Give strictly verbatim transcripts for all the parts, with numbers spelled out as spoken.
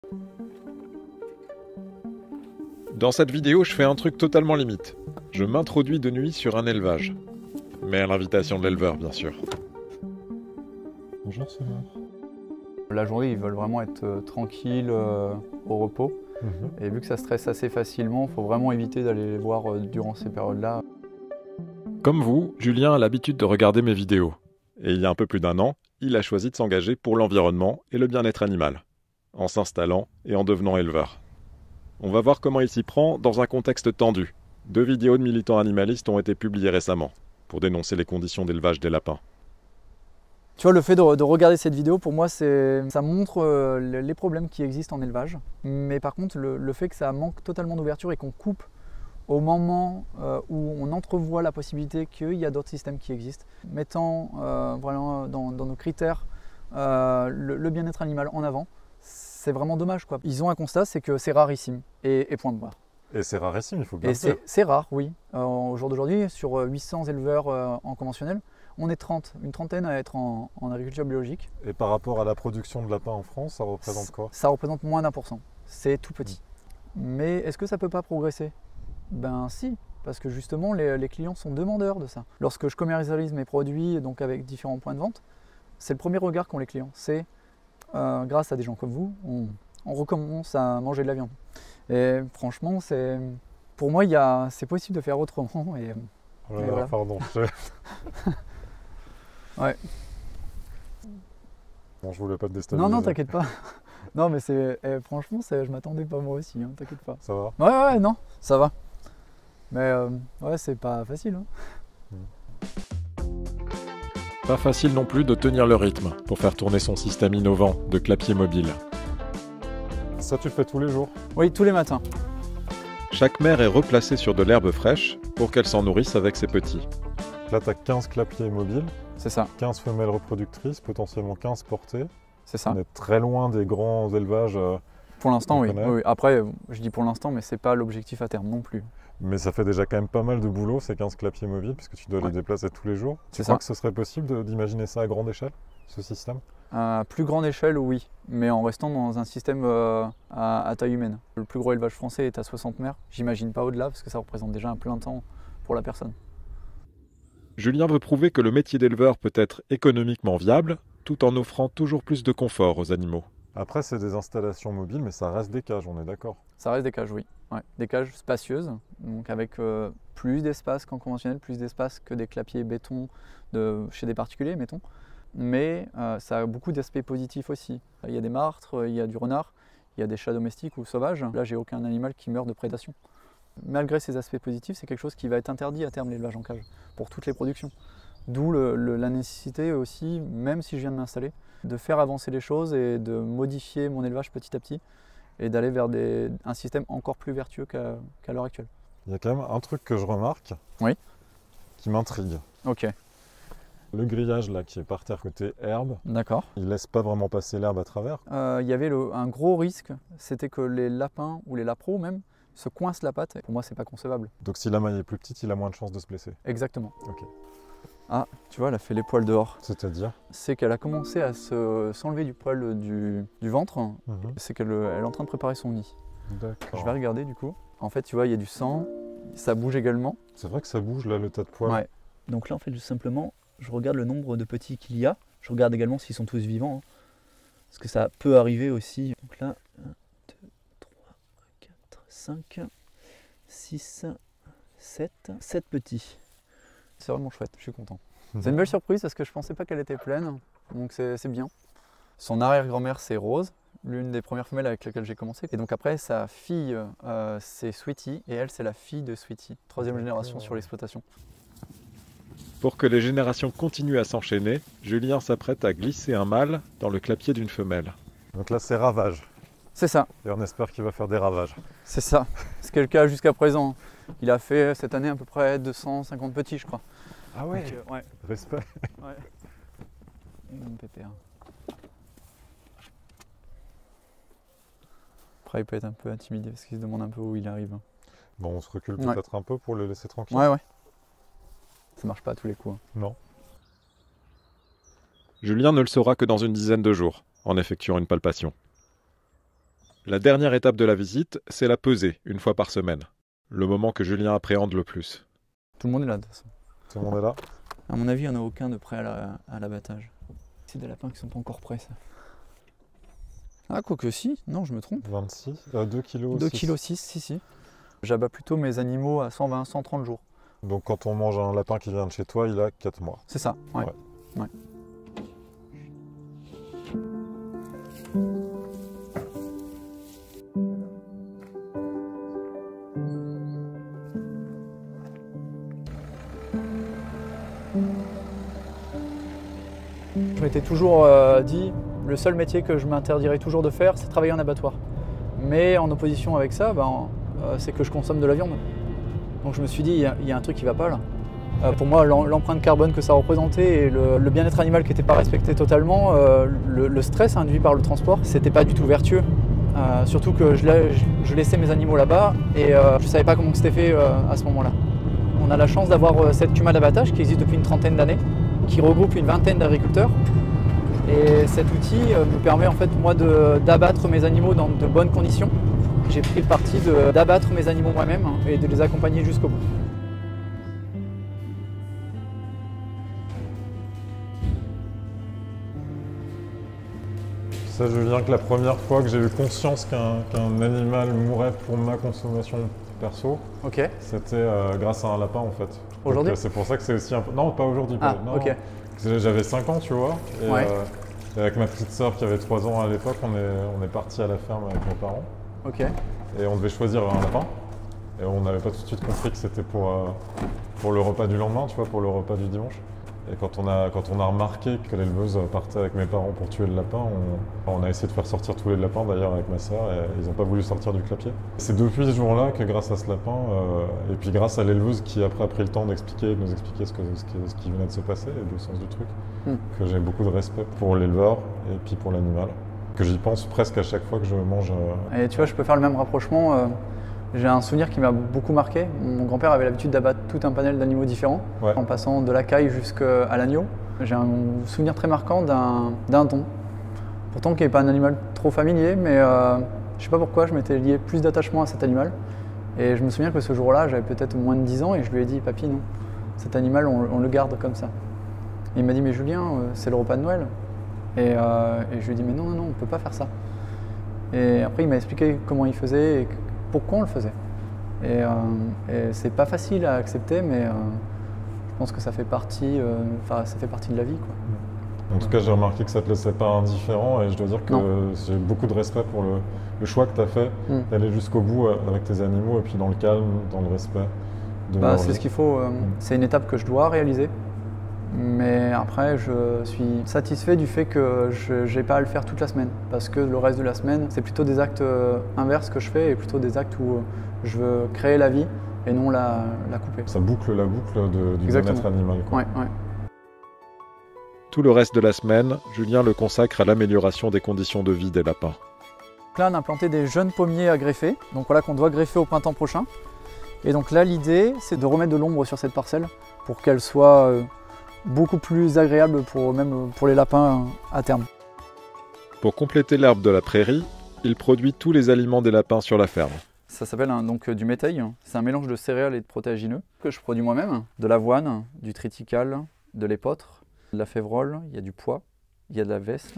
Dans cette vidéo, je fais un truc totalement limite. Je m'introduis de nuit sur un élevage. Mais à l'invitation de l'éleveur, bien sûr. Bonjour Summer. La journée, ils veulent vraiment être euh, tranquilles, euh, au repos. Mm-hmm. Et vu que ça stresse assez facilement, il faut vraiment éviter d'aller les voir euh, durant ces périodes-là. Comme vous, Julien a l'habitude de regarder mes vidéos. Et il y a un peu plus d'un an, il a choisi de s'engager pour l'environnement et le bien-être animal, en s'installant et en devenant éleveur. On va voir comment il s'y prend dans un contexte tendu. Deux vidéos de militants animalistes ont été publiées récemment pour dénoncer les conditions d'élevage des lapins. Tu vois, le fait de, de regarder cette vidéo, pour moi, c'est, ça montre euh, les problèmes qui existent en élevage. Mais par contre, le, le fait que ça manque totalement d'ouverture et qu'on coupe au moment euh, où on entrevoit la possibilité qu'il y a d'autres systèmes qui existent, mettant euh, vraiment dans, dans nos critères euh, le, le bien-être animal en avant, c'est vraiment dommage, quoi. Ils ont un constat, c'est que c'est rarissime, et, et point de barre. Et c'est rarissime, il faut bien Et le dire. c'est rare, oui. Euh, au jour d'aujourd'hui, sur huit cents éleveurs euh, en conventionnel, on est trente, une trentaine à être en, en agriculture biologique. Et par rapport à la production de lapins en France, ça représente quoi? Ça représente moins d'un pour cent. C'est tout petit. Mmh. Mais est-ce que ça ne peut pas progresser? Ben si, parce que justement, les, les clients sont demandeurs de ça. Lorsque je commercialise mes produits, donc avec différents points de vente, c'est le premier regard qu'ont les clients. C'est euh, grâce à des gens comme vous, on, on recommence à manger de la viande. Et franchement, c'est, pour moi, il y a, c'est possible de faire autrement. Et, oh là et là, voilà. Pardon. Je... ouais. Bon, je voulais pas te déstabiliser. Non, non, t'inquiète pas. Non, mais c'est, eh, franchement, c'est, je m'attendais pas moi aussi, hein, t'inquiète pas. Ça va? Ouais, ouais, non, ça va. Mais euh, ouais, c'est pas facile. Hein. Mm. Pas facile non plus de tenir le rythme pour faire tourner son système innovant de clapier mobile. Ça, tu le fais tous les jours? Oui, tous les matins. Chaque mère est replacée sur de l'herbe fraîche pour qu'elle s'en nourrisse avec ses petits. Là, tu as quinze clapiers mobiles, C'est ça, quinze femelles reproductrices, potentiellement quinze portées. c'est ça. On est très loin des grands élevages. euh, Pour l'instant, on oui. connaît. oui. oui. Après, je dis pour l'instant, mais c'est pas l'objectif à terme non plus. Mais ça fait déjà quand même pas mal de boulot, ces quinze clapiers mobiles, puisque tu dois Ouais. les déplacer tous les jours. Tu C'est crois ça. que ce serait possible de- d'imaginer ça à grande échelle, ce système? À plus grande échelle, oui, mais en restant dans un système euh, à, à taille humaine. Le plus gros élevage français est à soixante mères. J'imagine pas au-delà, parce que ça représente déjà un plein temps pour la personne. Julien veut prouver que le métier d'éleveur peut être économiquement viable, tout en offrant toujours plus de confort aux animaux. Après, c'est des installations mobiles, mais ça reste des cages, on est d'accord. Ça reste des cages, oui. Ouais. Des cages spacieuses, donc avec euh, plus d'espace qu'en conventionnel, plus d'espace que des clapiers béton de, chez des particuliers, mettons. Mais euh, ça a beaucoup d'aspects positifs aussi. Il y a des martres, il y a du renard, il y a des chats domestiques ou sauvages. Là, j'ai aucun animal qui meurt de prédation. Malgré ces aspects positifs, c'est quelque chose qui va être interdit à terme, l'élevage en cage, pour toutes les productions. D'où le, le, la nécessité aussi, même si je viens de m'installer, de faire avancer les choses et de modifier mon élevage petit à petit et d'aller vers des, un système encore plus vertueux qu'à qu'à l'heure actuelle. Il y a quand même un truc que je remarque Oui. qui m'intrigue. Ok, Le grillage là qui est par terre côté herbe, d'accord. il laisse pas vraiment passer l'herbe à travers. Euh, il y avait le, un gros risque, c'était que les lapins ou les lapros même se coincent la patte. Pour moi, c'est pas concevable. Donc si la maille est plus petite, il a moins de chances de se blesser. Exactement. Ok. Ah, tu vois, elle a fait les poils dehors. C'est-à-dire? C'est qu'elle a commencé à se, s'enlever du poil du, du ventre. Mhm. C'est qu'elle elle est en train de préparer son nid. D'accord. Je vais regarder du coup. En fait, tu vois, il y a du sang, ça bouge également. C'est vrai que ça bouge là, le tas de poils. Ouais. Donc là, en fait, juste simplement, je regarde le nombre de petits qu'il y a. Je regarde également s'ils sont tous vivants. Hein. Parce que ça peut arriver aussi. Donc là, un, deux, trois, quatre, cinq, six, sept. sept petits. C'est vraiment chouette, je suis content. Mhm. C'est une belle surprise parce que je pensais pas qu'elle était pleine. Donc c'est c'est bien. Son arrière-grand-mère, c'est Rose, l'une des premières femelles avec laquelle j'ai commencé. Et donc après, sa fille, euh, c'est Sweetie. Et elle, c'est la fille de Sweetie. Troisième génération sur l'exploitation. Pour que les générations continuent à s'enchaîner, Julien s'apprête à glisser un mâle dans le clapier d'une femelle. Donc là, c'est ravage. C'est ça, Et on espère qu'il va faire des ravages. c'est ça. Ce qui est le cas jusqu'à présent. Il a fait cette année à peu près deux cent cinquante petits, je crois. Ah Donc, euh, ouais. Respect. Ouais. Mon pépère. Après, il peut être un peu intimidé parce qu'il se demande un peu où il arrive. Bon, on se recule Ouais. peut-être un peu pour le laisser tranquille. Ouais, ouais. Ça marche pas à tous les coups. hein. Non. Julien ne le saura que dans une dizaine de jours, en effectuant une palpation. La dernière étape de la visite, c'est la pesée, une fois par semaine. Le moment que Julien appréhende le plus. Tout le monde est là de toute façon. Tout le monde est là? À mon avis, il n'y en a aucun de prêt à l'abattage. C'est des lapins qui sont pas encore prêts, ça. Ah, quoique si, non, je me trompe. vingt-six, euh, deux kilos deux virgule six, si, si. J'abats plutôt mes animaux à cent vingt, cent trente jours. Donc quand on mange un lapin qui vient de chez toi, il a quatre mois. C'est ça, ouais. Ouais. Ouais. Je m'étais toujours euh, dit, le seul métier que je m'interdirais toujours de faire, c'est travailler en abattoir. Mais en opposition avec ça, ben, euh, c'est que je consomme de la viande. Donc je me suis dit, il y, y a un truc qui ne va pas là. Euh, pour moi, l'empreinte carbone que ça représentait et le, le bien-être animal qui n'était pas respecté totalement, euh, le, le stress induit par le transport, c'était pas du tout vertueux. Euh, surtout que je, je, je laissais mes animaux là-bas et euh, je ne savais pas comment c'était fait euh, à ce moment-là. On a la chance d'avoir euh, cette cuma d'abattage qui existe depuis une trentaine d'années, qui regroupe une vingtaine d'agriculteurs. Et cet outil euh, me permet en fait moi d'abattre mes animaux dans de bonnes conditions. J'ai pris le parti d'abattre mes animaux moi-même et de les accompagner jusqu'au bout. Ça, Julien, que la première fois que j'ai eu conscience qu'un qu'un animal mourait pour ma consommation perso, okay. C'était euh, grâce à un lapin en fait. Aujourd'hui? C'est pour ça que c'est aussi un peu... Non, pas aujourd'hui. Ah, ok. J'avais cinq ans, tu vois. Et, ouais. euh, et avec ma petite sœur qui avait trois ans à l'époque, on est, on est parti à la ferme avec mes parents. Ok. Et on devait choisir un lapin. Et on n'avait pas tout de suite compris que c'était pour, euh, pour le repas du lendemain, tu vois, pour le repas du dimanche. Et quand on a, quand on a remarqué que l'éleveuse partait avec mes parents pour tuer le lapin, on, on a essayé de faire sortir tous les lapins d'ailleurs avec ma sœur et ils n'ont pas voulu sortir du clapier. C'est depuis ce jour-là que grâce à ce lapin, euh, et puis grâce à l'éleveuse qui après a pris le temps d'expliquer, de nous expliquer ce, que, ce, qui, ce qui venait de se passer et le sens du truc, mm. que j'ai beaucoup de respect pour l'éleveur et puis pour l'animal, que j'y pense presque à chaque fois que je mange. Euh... Et tu vois, je peux faire le même rapprochement. Euh... J'ai un souvenir qui m'a beaucoup marqué. Mon grand-père avait l'habitude d'abattre tout un panel d'animaux différents, ouais. En passant de la caille jusqu'à l'agneau. J'ai un souvenir très marquant d'un dindon. Pourtant, qui n'est pas un animal trop familier, mais euh, je ne sais pas pourquoi, je m'étais lié plus d'attachement à cet animal. Et je me souviens que ce jour-là, j'avais peut-être moins de dix ans et je lui ai dit, papy, non, cet animal, on, on le garde comme ça. Et il m'a dit, mais Julien, c'est le repas de Noël. Et, euh, et je lui ai dit, mais non, non, non, on ne peut pas faire ça. Et après, il m'a expliqué comment il faisait et pourquoi on le faisait. Et, euh, et c'est pas facile à accepter, mais euh, je pense que ça fait partie, euh, ça fait partie de la vie, quoi. En tout cas, j'ai remarqué que ça ne te laissait pas indifférent et je dois dire que j'ai beaucoup de respect pour le, le choix que tu as fait mm. d'aller jusqu'au bout avec tes animaux et puis dans le calme, dans le respect. Bah, c'est ce qu'il faut. Euh, mm. C'est une étape que je dois réaliser. Mais après, je suis satisfait du fait que je n'ai pas à le faire toute la semaine. Parce que le reste de la semaine, c'est plutôt des actes inverses que je fais et plutôt des actes où je veux créer la vie et non la, la couper. Ça boucle la boucle de, du bien-être animal, quoi. Ouais, ouais. Tout le reste de la semaine, Julien le consacre à l'amélioration des conditions de vie des lapins. Là, on a planté des jeunes pommiers à greffer, donc voilà qu'on doit greffer au printemps prochain. Et donc là, l'idée, c'est de remettre de l'ombre sur cette parcelle pour qu'elle soit euh, beaucoup plus agréable pour, même pour les lapins à terme. Pour compléter l'herbe de la prairie, il produit tous les aliments des lapins sur la ferme. Ça s'appelle donc du métail. C'est un mélange de céréales et de protéagineux que je produis moi-même. De l'avoine, du triticale, de l'épeautre, de la févrole, il y a du pois, il y a de la vesle.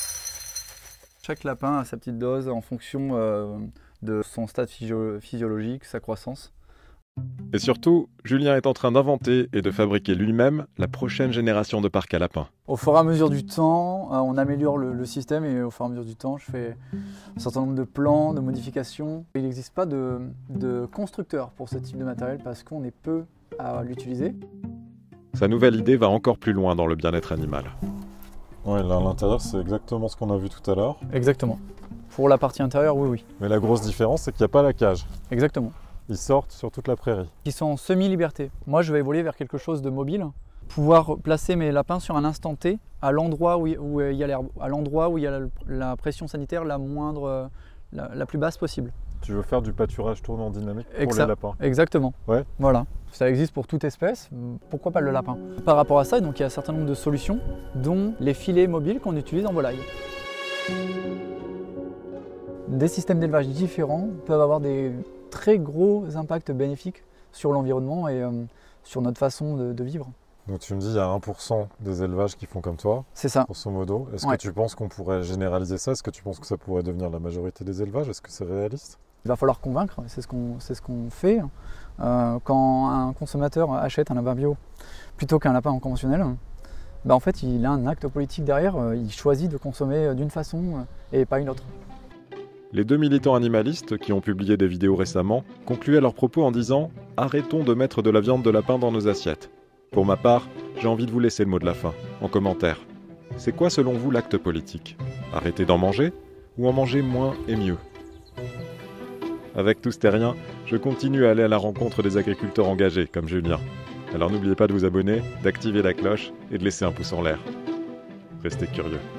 Chaque lapin a sa petite dose en fonction euh, de son stade physio- physiologique, sa croissance. Et surtout, Julien est en train d'inventer et de fabriquer lui-même la prochaine génération de parcs à lapins. Au fur et à mesure du temps, euh, on améliore le, le système et au fur et à mesure du temps, je fais un certain nombre de plans, de modifications. Il n'existe pas de, de constructeur pour ce type de matériel parce qu'on est peu à l'utiliser. Sa nouvelle idée va encore plus loin dans le bien-être animal. Ouais, là à l'intérieur, c'est exactement ce qu'on a vu tout à l'heure. Exactement. Pour la partie intérieure, oui, oui. Mais la grosse différence, c'est qu'il n'y a pas la cage. Exactement. Ils sortent sur toute la prairie. Ils sont en semi-liberté. Moi, je vais évoluer vers quelque chose de mobile. Pouvoir placer mes lapins sur un instant T à l'endroit où, où il y a l'herbe, à l'endroit où il y a la, la pression sanitaire la moindre, la, la plus basse possible. Tu veux faire du pâturage tournant dynamique pour Exa- les lapins? Exactement. Ouais. Voilà. Ça existe pour toute espèce. Pourquoi pas le lapin? Par rapport à ça, donc, il y a un certain nombre de solutions, dont les filets mobiles qu'on utilise en volaille. des systèmes d'élevage différents peuvent avoir des très gros impacts bénéfiques sur l'environnement et euh, sur notre façon de, de vivre. Donc tu me dis il y a un pour cent des élevages qui font comme toi, c'est ça. Grosso modo. Est-ce Ouais. que tu penses qu'on pourrait généraliser ça? Est-ce que tu penses que ça pourrait devenir la majorité des élevages? Est-ce que c'est réaliste? Il va falloir convaincre, c'est ce qu'on c'est ce qu'on fait. Euh, quand un consommateur achète un lapin bio plutôt qu'un lapin conventionnel, bah en fait il a un acte politique derrière, il choisit de consommer d'une façon et pas une autre. Les deux militants animalistes, qui ont publié des vidéos récemment, concluaient leurs propos en disant « Arrêtons de mettre de la viande de lapin dans nos assiettes ». Pour ma part, j'ai envie de vous laisser le mot de la fin, en commentaire. C'est quoi selon vous l'acte politique? Arrêter d'en manger? Ou en manger moins et mieux? Avec Tous Terriens, je continue à aller à la rencontre des agriculteurs engagés, comme Julien. Alors n'oubliez pas de vous abonner, d'activer la cloche et de laisser un pouce en l'air. Restez curieux.